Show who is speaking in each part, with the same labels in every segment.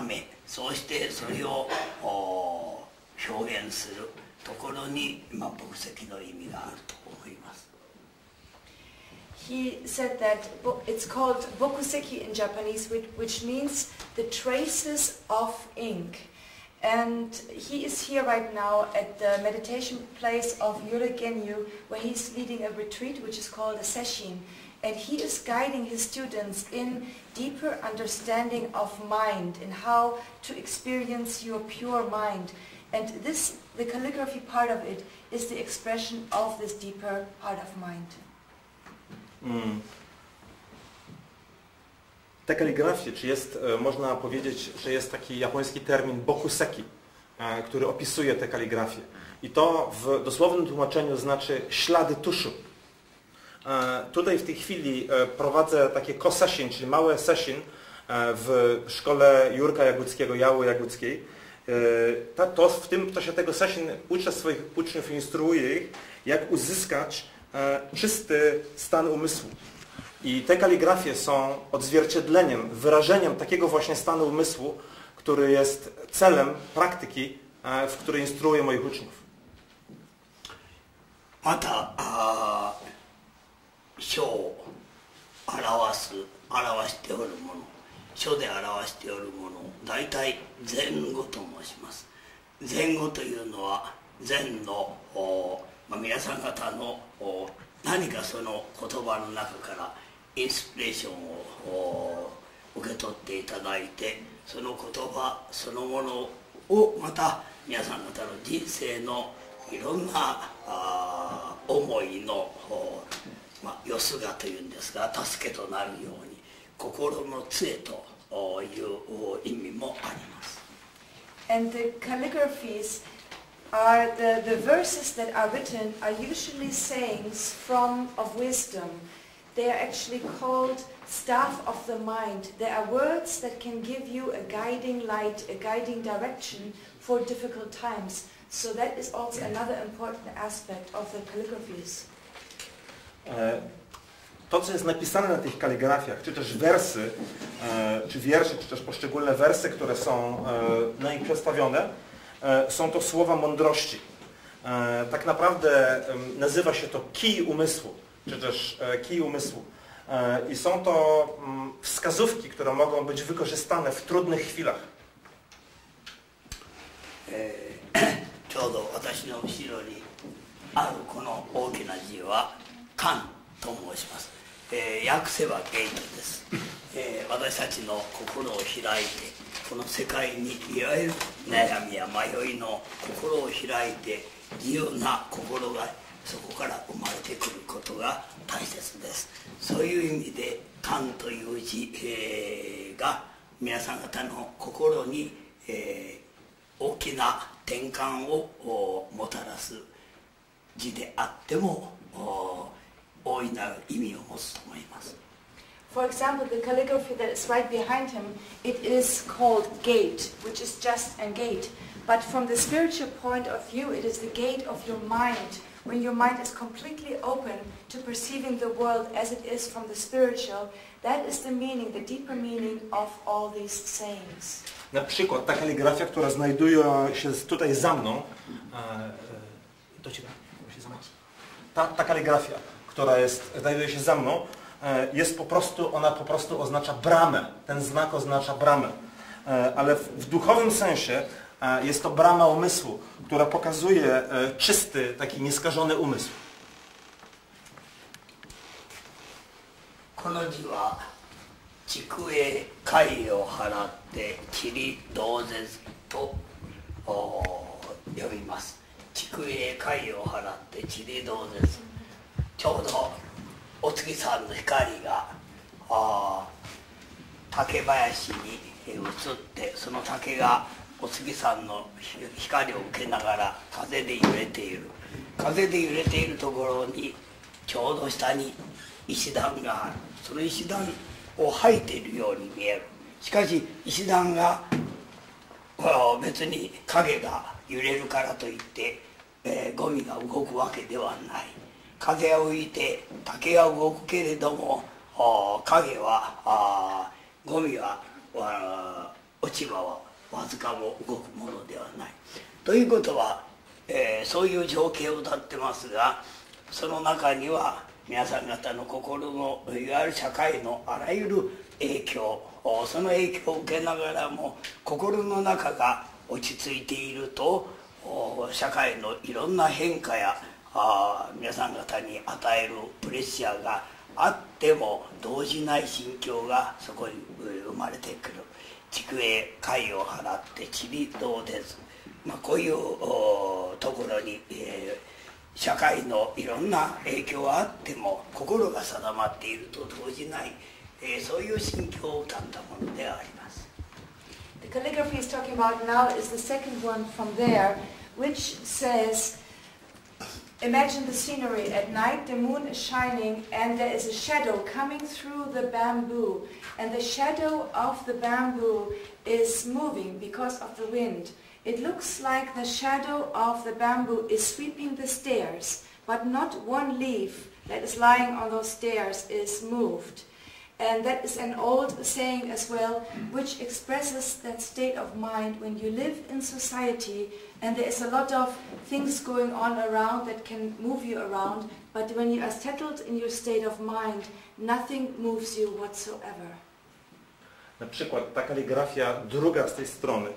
Speaker 1: め、そうしてそれを表現するところに牧石の意味があると思います。
Speaker 2: He said that it's called bokuseki in Japanese, which means the traces of ink. And he is here right now at the meditation place of Yoregenyu, where he's leading a retreat which is called a sesshin. And he is guiding his students in deeper understanding of mind and how to experience your pure mind. And this, the calligraphy part of it, is the expression of this deeper part of mind.
Speaker 3: Te kaligrafie, czy jest, można powiedzieć, że jest taki japoński termin bokuseki, który opisuje te kaligrafie. I to w dosłownym tłumaczeniu znaczy ślady tuszu. Tutaj w tej chwili prowadzę takie ko-sesshin, czyli małe sesshin w szkole Jurka Jaguckiego, Jały Jaguckiej. W tym czasie tego sesshin uczę swoich uczniów i instruuję ich, jak uzyskać czysty stan umysłu. I te kaligrafie są odzwierciedleniem, wyrażeniem takiego właśnie stanu umysłu, który jest celem praktyki, w której instruuję moich uczniów.
Speaker 1: また書を表しておるもの、書で表しておるものを大体前後と申します。前後というのは前の皆さん方の何かその言葉の中からインスピレーションを受け取っていただいて、その言葉そのものをまた皆さん方の人生のいろんな思いのよすがというんですが、助けとなるように心の杖という意味もあります。
Speaker 2: And the calligraphies are the verses that are written are usually sayings of wisdom. They are actually called staff of the mind. They are words that can give you a guiding light, a guiding direction for difficult times. So that is also another important aspect of the calligraphies.
Speaker 3: To, co jest napisane na tych kaligrafiach, czy też wersy, czy wiersze, czy też poszczególne wersy, które są na nich przedstawione, są to słowa mądrości. Tak naprawdę nazywa się to kij umysłu, czy też kij umysłu. I są to wskazówki, które mogą być wykorzystane w trudnych chwilach.
Speaker 1: ちょうど私の後ろにあるこの大きな字は観と申します。訳せばゲートです。私たちの心を開いて、この世界にいわゆる悩みや迷いの心を開いて、自由な心がそこから生まれてくることが大切です。そういう意味で観という字が皆さん方の心に大きな転換をもたらす字であっても大いなる意味を持つと思います。
Speaker 2: For example, the calligraphy that is right behind him, it is called gate, which is just a gate. But from the spiritual point of view, it is the gate of your mind. When your mind is completely open to perceiving the world as it is from the spiritual, that is the meaning, the deeper meaning of all these sayings.
Speaker 3: Na przykład ta kaligrafia, która znajduje się tutaj za mną, ta kaligrafia, która znajduje się za mną, ona po prostu oznacza bramę. Ten znak oznacza bramę. Ale w duchowym sensie jest to brama umysłu, która pokazuje czysty, taki nieskażony umysł.
Speaker 1: この字は竹英貝を払って塵同絶と呼びます。竹英貝を払って塵同絶。ちょうどお月さんの光が竹林に映ってその竹がお月さんの光を受けながら風で揺れている。風で揺れているところにちょうど下に石段がある。その石段を吐いているように見える。しかし石段が別に影が揺れるからといって、ゴミが動くわけではない。風が吹いて竹が動くけれども影はゴミは落ち葉はわずかも動くものではない。ということは、そういう情景を歌ってますが、その中には皆さん方の心のいわゆる社会のあらゆる影響、その影響を受けながらも心の中が落ち着いていると、社会のいろんな変化や皆さん方に与えるプレッシャーがあっても動じない心境がそこに生まれてくる。蓄英貝を払ってちりどうです、こういうところに、社会のいろんな影響があっても心が定まっていると動じない、そういう心境を歌ったものであります。
Speaker 2: The calligraphy he's talking about now is the second one from there, which says, imagine the scenery. At night the moon is shining and there is a shadow coming through the bamboo. And the shadow of the bamboo is moving because of the wind. It looks like the shadow of the bamboo is sweeping the stairs, but not one leaf that is lying on those stairs is moved. And that is an old saying as well, which expresses that state of mind when you live in society and there is a lot of things going on around that can move you around, but when you are settled in your state of mind, nothing moves you whatsoever.
Speaker 3: Na przykład ta kaligrafia druga z tej strony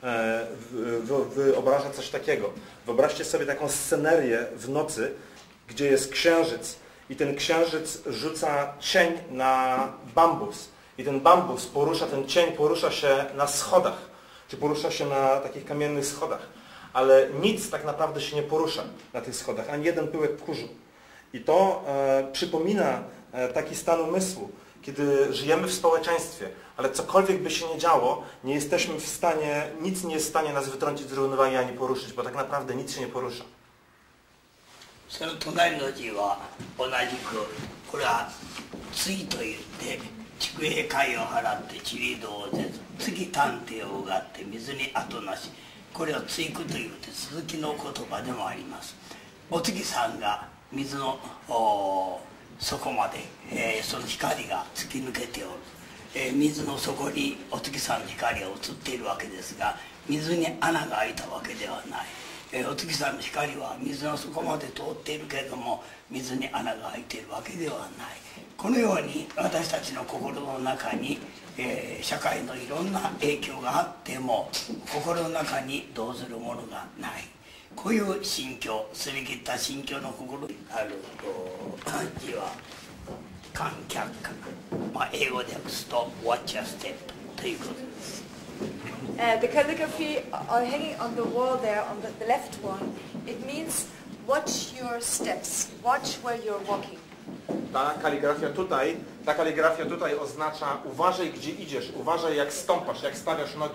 Speaker 3: wyobraża coś takiego. Wyobraźcie sobie taką scenerię w nocy, gdzie jest księżyc i ten księżyc rzuca cień na bambus i ten bambus porusza, ten cień porusza się na schodach, czy porusza się na takich kamiennych schodach, ale nic tak naprawdę się nie porusza na tych schodach, ani jeden pyłek kurzu. I to przypomina taki stan umysłu, kiedy żyjemy w społeczeństwie, ale cokolwiek by się nie działo, nie jesteśmy w stanie, nic nie jest w stanie nas wytrącić z równowagi ani poruszyć, bo tak naprawdę nic się nie porusza.
Speaker 1: その隣の字は同じく、これは対といって筑英貝を払って地理同然、次探偵をうがって水に後なし、これは対句というて続きの言葉でもあります。お月さんが水の底まで、その光が突き抜けておる、水の底にお月さんの光が映っているわけですが、水に穴が開いたわけではない。お月さんの光は水の底まで通っているけれども水に穴が開いているわけではない。このように私たちの心の中に、社会のいろんな影響があっても心の中に動ずるものがない。こういう心境、澄み切った心境の心にある字は観客観、英語で訳すと Watch your step ということです。
Speaker 2: The calligraphy hanging on the wall there, on the left one, it means watch your steps, watch where you're walking.
Speaker 3: Ta kaligrafia tutaj oznacza uważaj gdzie idziesz, uważaj jak stąpasz, jak stawiasz nogi.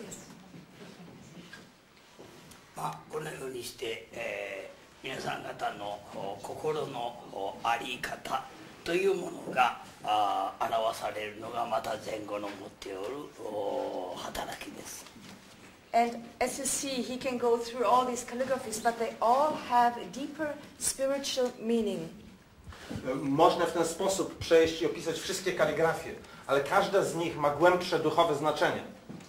Speaker 1: このようにして、皆さん方の心の在り方というものが表されるのがまた前後の持っておる働きです。
Speaker 2: And as you see, he can go through all these calligraphies, but they all have a deeper spiritual meaning.
Speaker 3: Można w ten sposób przejść i opisać wszystkie kaligrafie, ale każda z nich ma głębsze duchowe znaczenie.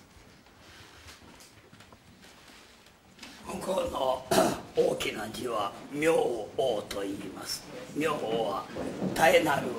Speaker 1: 向こうの大きな字は明王と言います。明王は絶えなる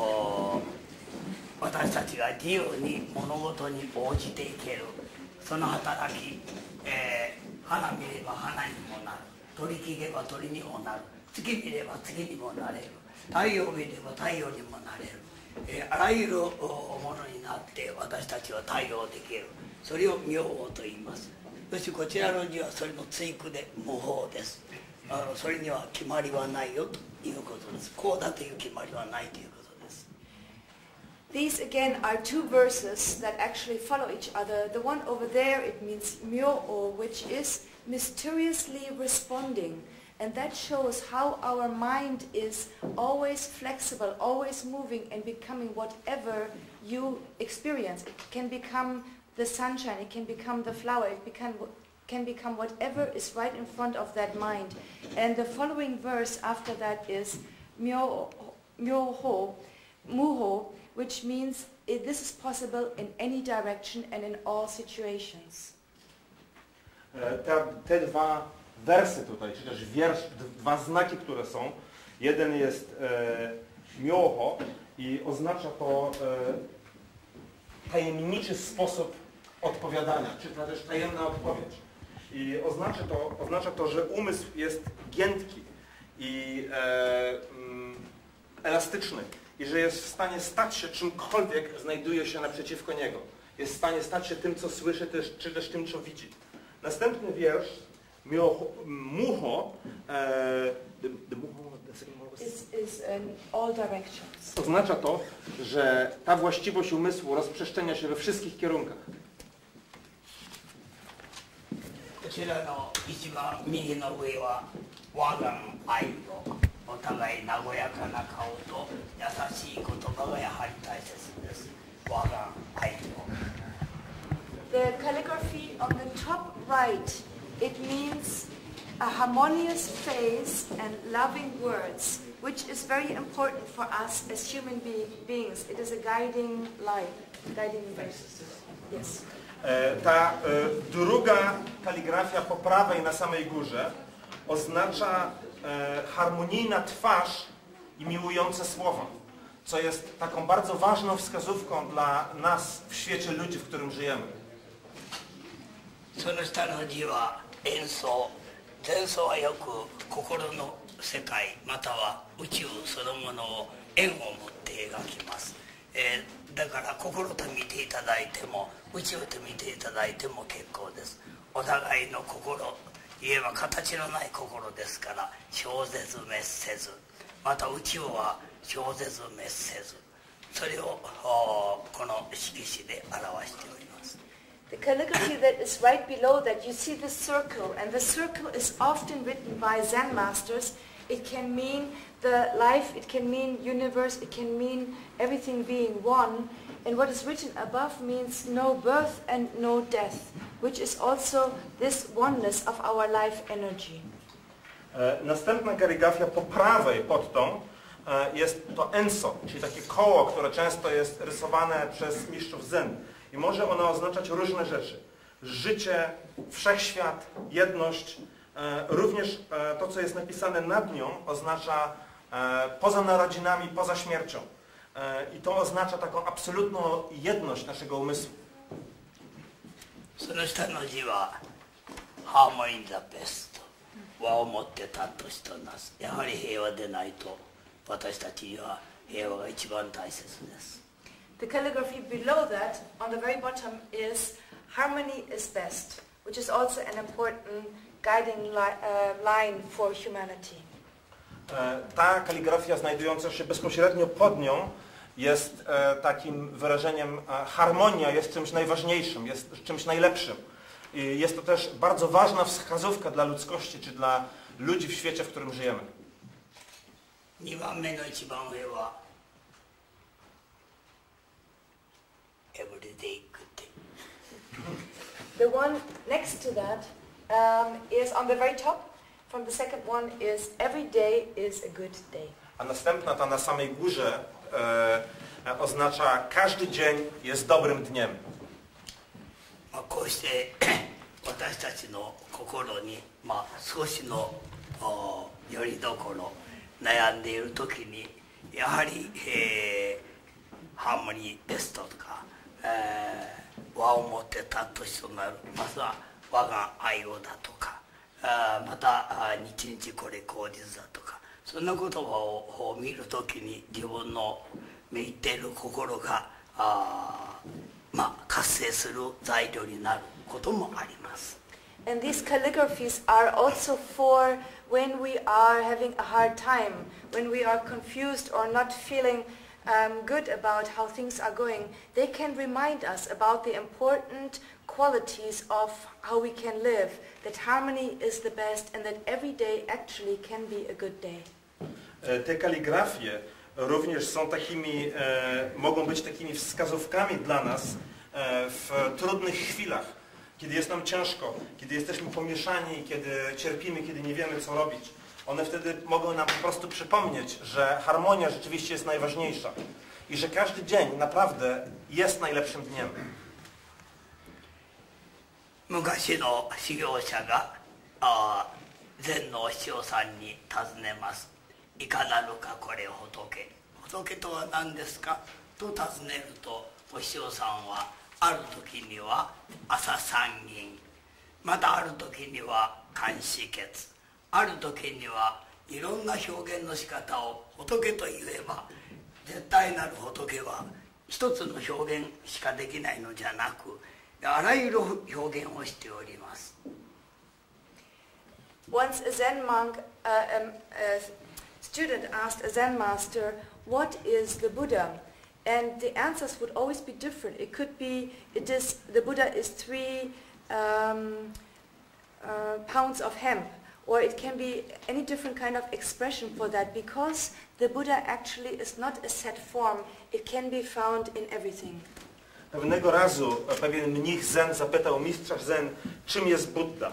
Speaker 1: 私たちが自由に物事に応じていけるその働き、花見れば花にもなる、鳥聞けば鳥にもなる、月見れば月にもなれる、太陽見れば太陽にもなれる、あらゆるものになって私たちは対応できる。それを明王と言います。そしてこちらの字はそれの対句で無法です。それには決まりはないよということです。こうだという決まりはないということです。
Speaker 2: These again are two verses that actually follow each other. The one over there, it means myo-o, which is mysteriously responding. And that shows how our mind is always flexible, always moving and becoming whatever you experience. It can become the sunshine, it can become the flower, it can become whatever is right in front of that mind. And the following verse after that is myo-ho, muho, which means this is possible in any direction and in all situations.
Speaker 3: Te dwa wersy tutaj, czy też wiersz, dwa znaki, które są. Jeden jest myoho i oznacza to tajemniczy sposób odpowiadania, czy też tajemna odpowiedź. I oznacza to, że umysł jest giętki i elastyczny i że jest w stanie stać się czymkolwiek znajduje się naprzeciwko niego. Jest w stanie stać się tym, co słyszy, czy też tym, co widzi. Następny wiersz, muho,
Speaker 2: Is in all directions.
Speaker 3: oznacza to, że ta właściwość umysłu rozprzestrzenia się we wszystkich kierunkach.
Speaker 1: こちらの一番右の上は我が愛をお互い和やかな顔と優しい言葉がやはり大切です。我が愛を。
Speaker 2: The calligraphy on the top right, it means a harmonious face and loving words, which is very important for us as human beings. It is a guiding light, guiding verse. Yes.
Speaker 3: Ta druga kaligrafia po prawej na samej górze oznacza harmonijna twarz i miłujące słowa, co jest taką bardzo ważną wskazówką dla nas w świecie ludzi, w którym żyjemy.
Speaker 1: その下の字は演奏。前奏はよく心の世界または宇宙そのものを円を持って描きます。だから心と見ていただいても宇宙と見ていただいても結構です。お互いの心、言えば形のない心ですから小絶滅せず、また宇宙は小絶滅せず、それをこの色紙で表しております。
Speaker 2: The calligraphy that is right below that, you see the circle, and the circle is often written by Zen masters. It can mean the life, it can mean universe, it can mean everything being one. And what is written above means no birth and no death, which is also this oneness of our life energy.
Speaker 3: Następna kaligrafia po prawej pod tą jest to enso, czyli takie koło, które często jest rysowane przez mistrzów zen. I może ono oznaczać różne rzeczy. Życie, wszechświat, jedność. Również to, co jest napisane nad nią, oznacza poza narodzinami, poza śmiercią. I to oznacza taką absolutną jedność naszego umysłu.
Speaker 1: その下の字はハーモニーザベスト和をもって尊しとなす。やはり平和でないと私たちには平和が一番大切です。
Speaker 2: The calligraphy below that, on the very bottom, is harmony is best, which is also an important guiding line for humanity.
Speaker 3: Ta kaligrafia znajdująca się bezpośrednio pod nią jest takim wyrażeniem harmonia jest czymś najważniejszym, jest czymś najlepszym. I jest to też bardzo ważna wskazówka dla ludzkości, czy dla ludzi w świecie, w którym żyjemy.
Speaker 1: 2番目の一番上は Everyday good day.
Speaker 2: The one next to that is on the very top. From the second one is every day is a good day.
Speaker 3: A następna, ta na samej górze, oznacza każdy dzień jest dobrym dniem.
Speaker 1: こうして私たちの心に少しのよりどころ悩んでいる時にやはりハーモニーベストとか和をもって尊しとなるまずは我が愛をだとかまた日々これ口実だとかそんな言葉を見るときに自分の見入っている心が活性する材料になることもあります。
Speaker 2: And these calligraphies are also for when we are having a hard time, when we are confused or not feeling good about how things are going. They can remind us about the important qualities of how we can live, that harmony is the best and that every day actually can be a good day.
Speaker 3: Te kaligrafie również są takimi, mogą być takimi wskazówkami dla nas w trudnych chwilach, kiedy jest nam ciężko, kiedy jesteśmy pomieszani, kiedy cierpimy, kiedy nie wiemy, co robić. One wtedy mogą nam po prostu przypomnieć, że harmonia rzeczywiście jest najważniejsza. i że każdy dzień naprawdę jest najlepszym dniem.
Speaker 1: 昔の修行者が禅のお師匠さんに尋ねます。いかなるかこれ仏。仏とは何ですかと尋ねると、お師匠さんはある時には朝三銀、またある時には漢詩決、ある時にはいろんな表現の仕方を仏と言えば、絶対なる仏は一つの表現しかできないのじゃなく、あらゆる表現をしております。
Speaker 2: Once a Zen monk, a student asked a Zen master, "What is the Buddha?" And the answers would always be different. It could be, the Buddha is 3 pounds of hemp, or it can be any different kind of expression for that, because the Buddha actually is not a set form. It can be found in everything.
Speaker 3: Pewnego razu pewien mnich Zen zapytał mistrza Zen, czym jest Buddha.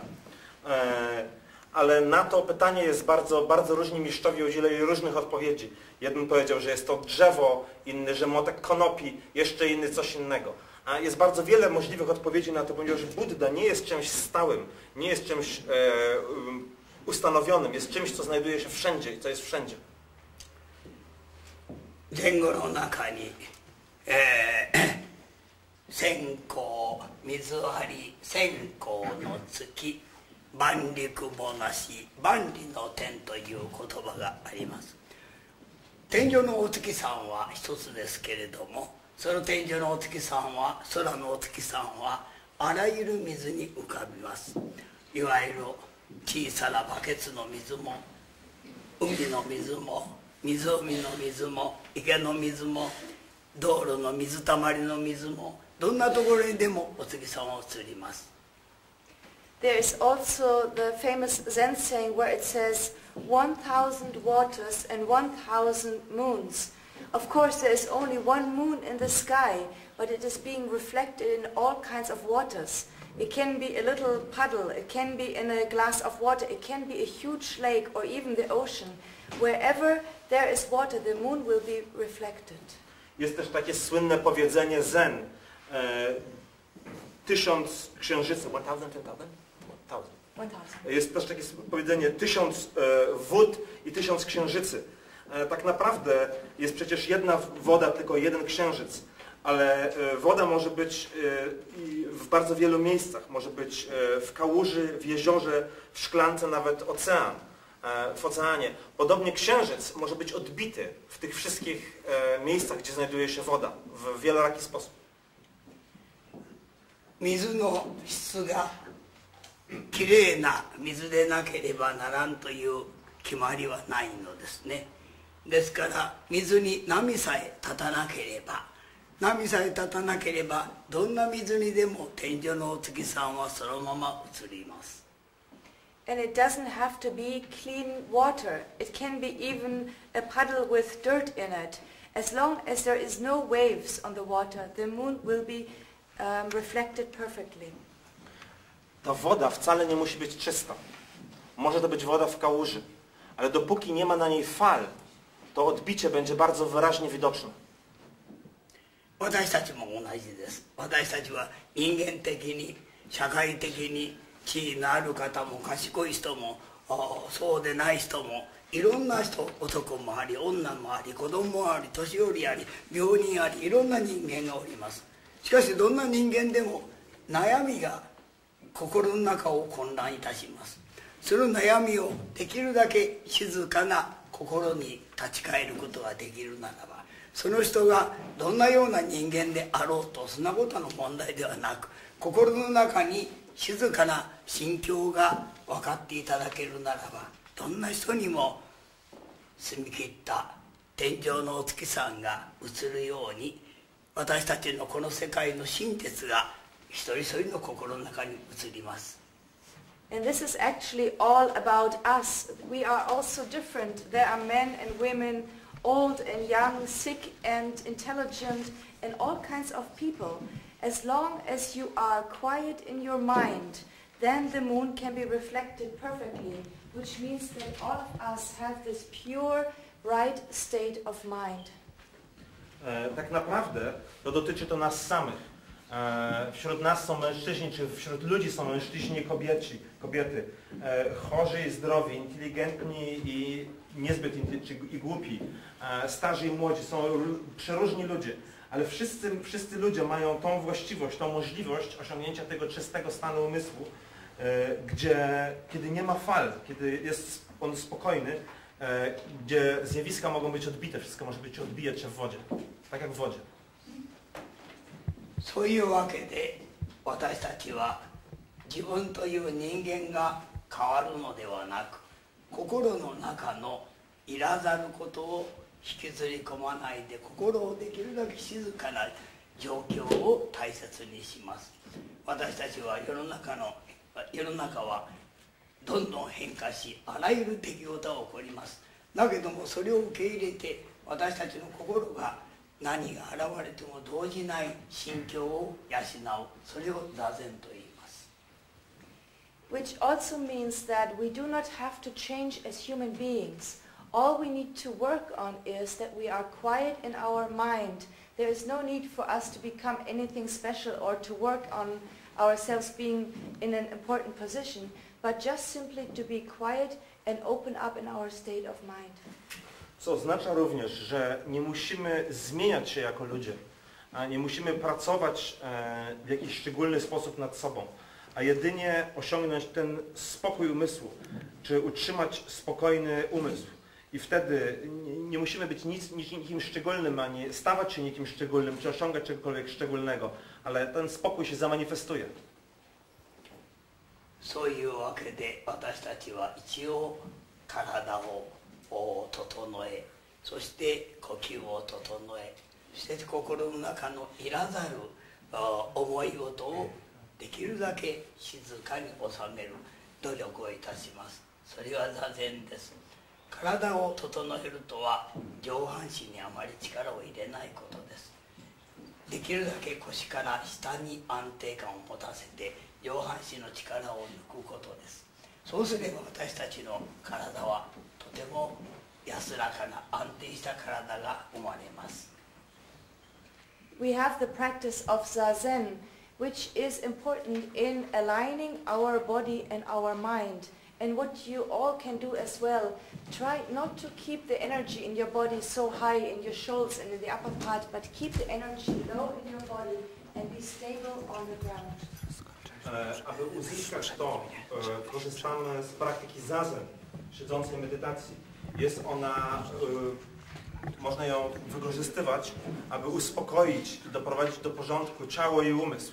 Speaker 3: Ale na to pytanie jest bardzo różni mistrzowie udzielili różnych odpowiedzi. Jeden powiedział, że jest to drzewo, inny, że młotek konopi, jeszcze inny coś innego. A jest bardzo wiele możliwych odpowiedzi na to, ponieważ Buddha nie jest czymś stałym, nie jest czymś ustanowionym, jest czymś, co znajduje się wszędzie i co jest wszędzie.
Speaker 1: 前後の中に、線香水張り線香の月万陸もなし万里の天という言葉があります。天上のお月さんは一つですけれども、その天上のお月さんは、空のお月さんはあらゆる水に浮かびます。いわゆる小さなバケツの水も、海の水も、湖の水も、池の水も、道路の水たまりの水も、どんなところにでもお月さんは映ります。
Speaker 2: There is also the famous Zen saying where it says 1,000 waters and 1,000 moons. Of course there is only one moon in the sky, but it is being reflected in all kinds of waters. It can be a little puddle, it can be in a glass of water, it can be a huge lake or even the ocean. Wherever there is water, the moon will be reflected.
Speaker 3: Jest też takie słynne powiedzenie Zen. 1000 księżycy. 1000. Jest też takie powiedzenie 1000 wód i 1000 księżycy. Tak naprawdę jest przecież jedna woda, tylko jeden księżyc. Ale woda może być w bardzo wielu miejscach. Może być w kałuży, w jeziorze, w szklance, nawet ocean. W oceanie. Podobnie księżyc może być odbity w tych wszystkich miejscach, gdzie znajduje się woda. W wieloraki sposób.
Speaker 1: 水の質がきれいな水でなければならんという決まりはないのですね。ですから水に波さえ立たなければどんな水にでも天井のお月さんはそのまま映ります。
Speaker 2: And it doesn't have to be clean water. It can be even a puddle with dirt in it. As long as there is no waves on the water, the moon will be reflected perfectly.
Speaker 3: Ta woda wcale nie musi być czysta. Może to być woda w kałuży, ale dopóki nie ma na niej fal, to odbicie będzie bardzo wyraźnie widoczne.
Speaker 1: 私たちも同じです。私たちは人間的に社会的に地位のある方も賢い人もそうでない人もいろんな人、男もあり女もあり子供もあり年寄りあり病人ありいろんな人間がおります。しかしどんな人間でも悩みが心の中を混乱いたします。その悩みをできるだけ静かな心に立ち返ることができるならば、その人がどんなような人間であろうとそんなことの問題ではなく、心の中に静かな心境が分かっていただけるならば、どんな人にも澄み切った天上のお月さんが映るように、私たちのこの世界の真実が一人一人の心の中に映ります。
Speaker 2: And this is actually all about us. We are also different. There are men and women, old and young, sick and intelligent, and all kinds of people. As long as you are quiet in your mind, then the moon can be reflected perfectly, which means that all of us have this pure, right state of mind.
Speaker 3: Tak naprawdę to dotyczy to nas samych. Wśród nas są mężczyźni, czy wśród ludzi są mężczyźni i kobiety, chorzy i zdrowi, inteligentni i niezbyt i głupi, starzy i młodzi, są przeróżni ludzie, ale wszyscy ludzie mają tą właściwość, tą możliwość osiągnięcia tego czystego stanu umysłu, gdzie kiedy nie ma fal, kiedy jest on spokojny, gdzie zjawiska mogą być odbite, wszystko może być odbijać się w wodzie, tak jak w wodzie.
Speaker 1: そういうわけで私たちは自分という人間が変わるのではなく、心の中のいらざることを引きずり込まないで、心をできるだけ静かな状況を大切にします。私たちは世の中はどんどん変化し、あらゆる出来事が起こります。だけどもそれを受け入れて、私たちの心が何が現れても動じない心境を養う、それを座禅と言います。
Speaker 2: Which also means that we do not have to change as human beings. All we need to work on is that we are quiet in our mind. There is no need for us to become anything special or to work on ourselves being in an important position, but just simply to be quiet and open up in our state of mind.
Speaker 3: Co oznacza również, że nie musimy zmieniać się jako ludzie, a nie musimy pracować w jakiś szczególny sposób nad sobą, a jedynie osiągnąć ten spokój umysłu, czy utrzymać spokojny umysł. I wtedy nie musimy być nikim szczególnym, ani stawać się nikim szczególnym, czy osiągać czegokolwiek szczególnego, ale ten spokój się zamanifestuje.
Speaker 1: そういうわけで私たちは一応体を整え、そして呼吸を整え、そして心の中のいらざる思い事をできるだけ静かに収める努力をいたします。それは座禅です。体を整えるとは上半身にあまり力を入れないことです。できるだけ腰から下に安定感を持たせて上半身の力を抜くことです。そうすれば私たちの体はとても安らかな安定した体が生まれます。
Speaker 2: We have the practice of Zazen, which is important in aligning our body and our mind. And what you all can do as well, try not to keep the energy in your body so high in your shoulders and in the upper part, but keep the energy low in your body and be stable on the ground.
Speaker 3: Aby uzyskać to, korzystamy z praktyki zazen, siedzącej medytacji. Jest ona, można ją wykorzystywać, aby uspokoić i doprowadzić do porządku ciało i umysł.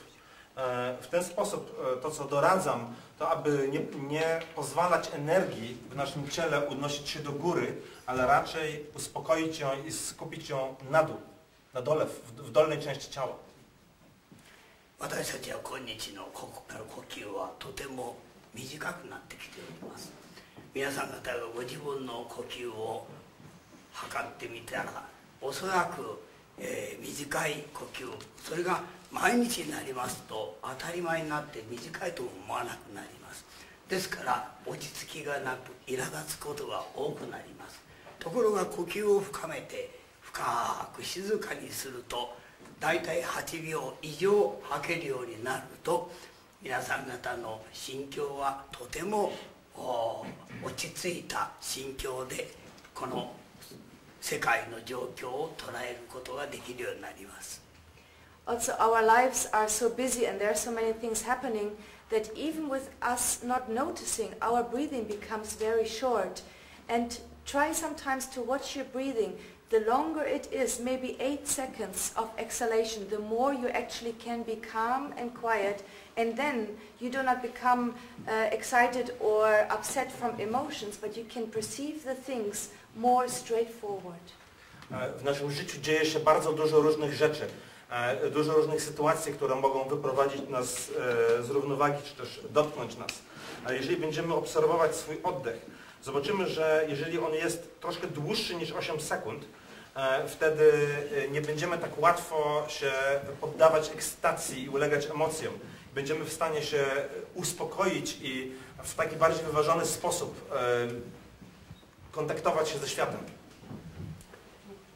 Speaker 3: W ten sposób to, co doradzam, to aby nie pozwalać energii w naszym ciele unosić się do góry, ale raczej uspokoić ją i skupić ją na dół, na dole, w dolnej części ciała.
Speaker 1: 私たちは今日の呼吸はとても短くなってきております。皆さん方がご自分の呼吸を測ってみたら、おそらく、短い呼吸、それが毎日になりますと当たり前になって短いと思わなくなります。ですから落ち着きがなく苛立つことが多くなります。ところが呼吸を深めて深く静かにすると、だいたい8秒以上吐けるようになると、皆さん方の心境はとても落ち着いた心境でこの世界の状況を捉えることができるようになります。
Speaker 2: Also, our lives are so busy and there are so many things happening that even with us not noticing, our breathing becomes very short. And try sometimes to watch your breathing. The longer it is, maybe 8 seconds of exhalation, the more you actually can be calm and quiet, and then you do not become excited or upset from emotions, but you can perceive the things more straightforward.
Speaker 3: W naszym życiu dzieje się bardzo dużo różnych rzeczy, dużo różnych sytuacji, które mogą wyprowadzić nas z równowagi, czy też dotknąć nas. Ale jeżeli będziemy obserwować swój oddech, zobaczymy, że jeżeli on jest troszkę dłuższy niż 8 sekund, wtedy nie będziemy tak łatwo się poddawać ekscytacji i ulegać emocjom. Będziemy w stanie się uspokoić i w taki bardziej wyważony sposób kontaktować się ze światem.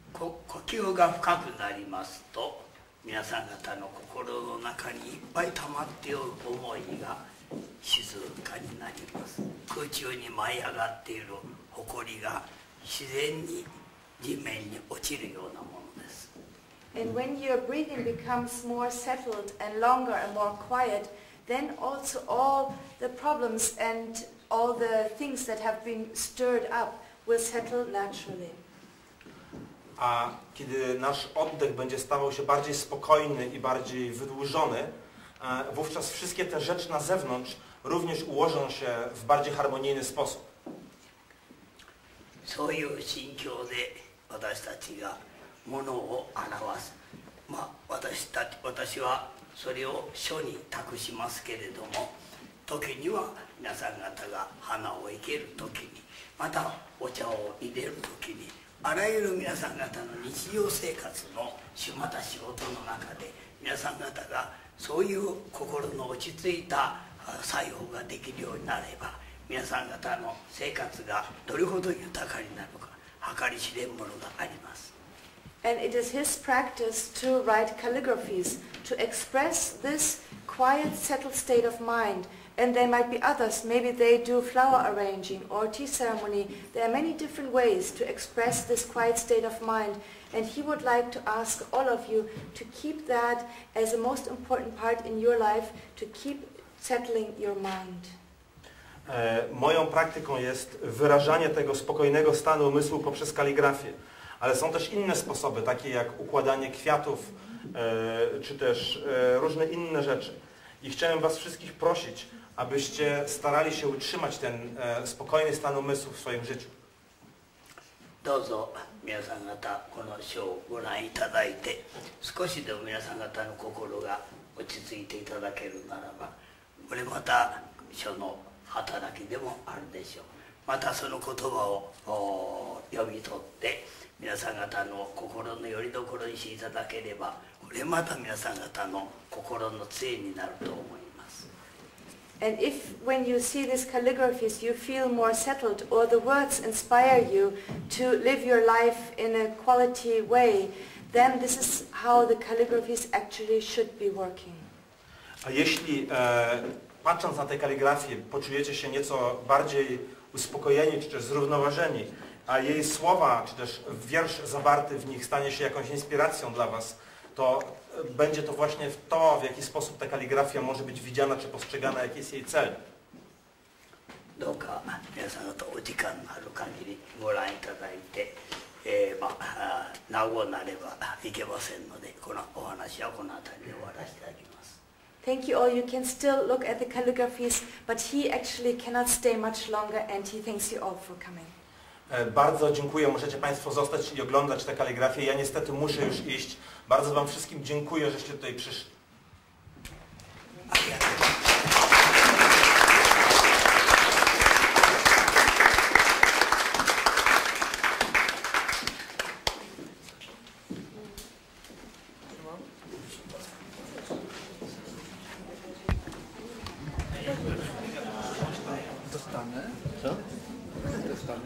Speaker 1: 呼吸が深くなりますと、皆さん方の心の中にいっぱい溜まっている思いが静かになります。空中に舞い上がっている埃が自然に地面に落ちるようなものです。
Speaker 2: And when your breathing becomes more settled and longer and more quiet, then also all the problems and all the things that have been stirred up will settle naturally.
Speaker 3: A kiedy nasz oddech będzie stawał się bardziej spokojny i bardziej wydłużony, wówczas wszystkie te rzeczy na zewnątrz również ułożą się w bardziej harmonijny sposób.
Speaker 1: そういう心境で私たちがものを表す。私はそれを書に託しますけれども、時には皆さん方が花を生ける時に、またお茶を入れる時に、あらゆる皆さん方の日常生活のまた仕事の中で皆さん方がそういう心の落ち着いた作用ができるようになれば、皆さん方の生活がどれほど豊かになるのか計り知れんものがあります。
Speaker 2: And it is his practice to write calligraphies, to express this quiet, settled state of mind. And there might be others, maybe they do flower arranging or tea ceremony. There are many different ways to express this quiet state of mind. And he would like to ask all of you to keep that as the most important part in your life, to keep settling your mind.
Speaker 3: Moją praktyką jest wyrażanie tego spokojnego stanu umysłu poprzez kaligrafię. Ale są też inne sposoby, takie jak układanie kwiatów, czy też różne inne rzeczy. I chciałem was wszystkich prosić, abyście starali się utrzymać ten spokojny stan umysłu w swoim życiu.
Speaker 1: どうぞ皆さん方この書をご覧いただいて、少しでも皆さん方の心が落ち着いていただけるならば、これまた書の働きでもあるでしょう。またその言葉を読み取って皆さん方の心の拠り所にしていただければ、これまた皆さん方の心の杖になると思います。
Speaker 2: And if when you see these calligraphies you feel more settled, or the words inspire you to live your life in a quality way, then this is how the calligraphies actually should be working.
Speaker 3: A jeśli patrząc na tę kaligrafię poczujecie się nieco bardziej uspokojeni czy też zrównoważeni, a jej słowa czy też wiersz zawarty w nich stanie się jakąś inspiracją dla was, to będzie to właśnie w jaki sposób ta kaligrafia może być widziana czy postrzegana, jaki jest jej cel.
Speaker 1: どうか皆さん方お時間のある限りご覧いただいて、なおなればいけませんので、このお話はこの辺りで終わらせていただきます。
Speaker 2: Thank you all. You can still look at the calligraphies, but he actually cannot stay much longer, and he thanks you all for coming.
Speaker 3: Bardzo dziękuję. Możecie państwo zostać i oglądać tę kaligrafię. Ja niestety muszę już iść. Bardzo wam wszystkim dziękuję, żeście tutaj przyszli.
Speaker 4: Dostanę? Co? Dostanę.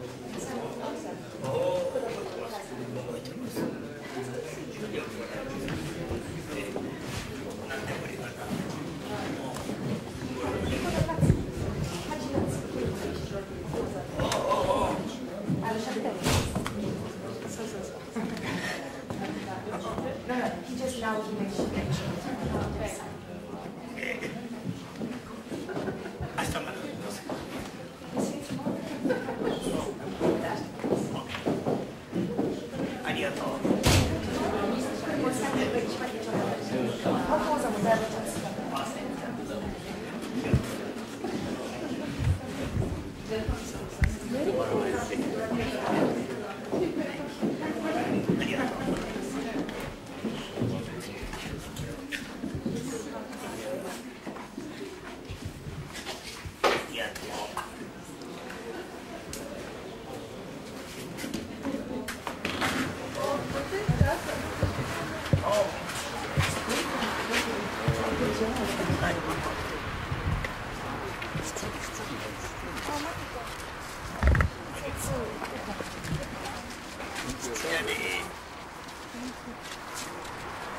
Speaker 2: No, he just now makes sure.
Speaker 1: 明日まで。ありがとう。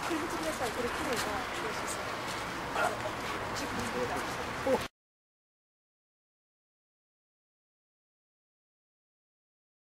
Speaker 2: これ見てください。これ綺麗な表紙さ。